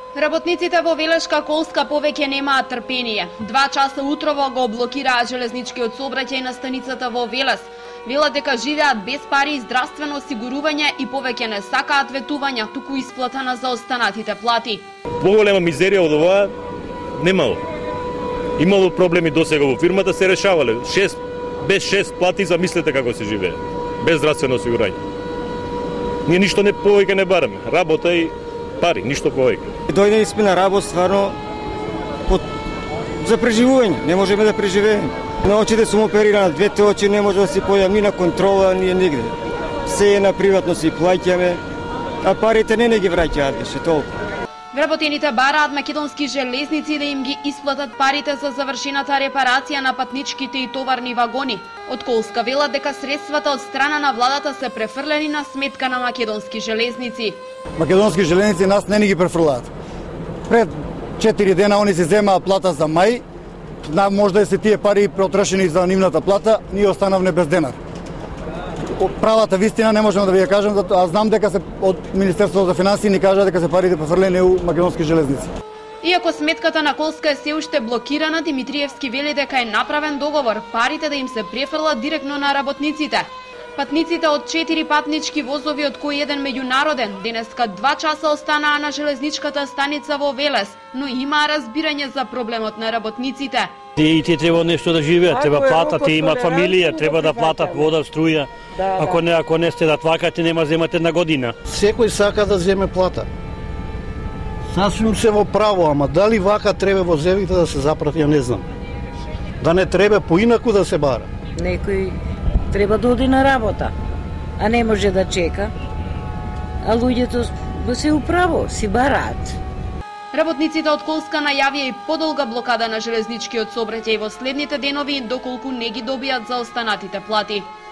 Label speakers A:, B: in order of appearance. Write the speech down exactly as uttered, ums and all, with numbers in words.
A: Работниците во Велешка Колска повеќе немаат трпение. Два часа утрово го блокираат железничкиот сообраќај на станицата во Велес. Велат дека живеат без пари и здравствено осигурување и повеќе не сакаат ветувања, туку исплата на заостанатите плати.
B: Поголема мизерија од ова немало. Имало проблеми досега во фирмата, се решавале. шест без шест плати, замислете како се живее. Без здравствено осигурање. Ние ништо не повеќе не бараме. Работа и пари, ништо повеќе.
C: Дојде испи на работа стварно под... за преживување, не можеме да преживееме. На очите сум опериран, двете очи не може да си појам ни на контрола, ни нигде. Се е на приватно си плаќаме, а парите не не ги враќаат више толку.
A: Вработените бараат македонски железници да им ги исплатат парите за завршената репарација на патничките и товарни вагони. Од Колска велат дека средствата од страна на владата се префрлени на сметка на македонски железници.
D: Македонски железници нас не ни ги префрлаат. Пред четири дена они се земаа плата за мај, може да се тие пари потрошени за нивната плата, ние останавме без денар. Правата вистина не можеме да ви ја кажем, а знам дека се од Министерството за финансии ни кажа дека се парите префрлени у македонски железници.
A: Иако сметката на Колска е се уште блокирана, Димитриевски вели дека е направен договор парите да им се префрлат директно на работниците. Патниците од четири патнички возови, од кои еден меѓународен, денеска два часа останаа на железничката станица во Велес, но имаа разбирање за проблемот на работниците.
E: И тие треба нешто да живеат, треба платат, тие имаат фамилија, треба да платат вода, струја. Ако не, ако не сте да твакате, нема земате на година.
F: Секој сака да земе плата. Сасвим се во право, ама дали вака треба возевите да се запрати, ја не знам. Да не треба поинаку да се бара.
G: Некој треба да оди на работа, а не може да чека. А луѓето се управо, си бараат.
A: Работниците од Колска најавија и подолга блокада на железничкиот сообраќај во следните денови, доколку не ги добијат заостанатите плати.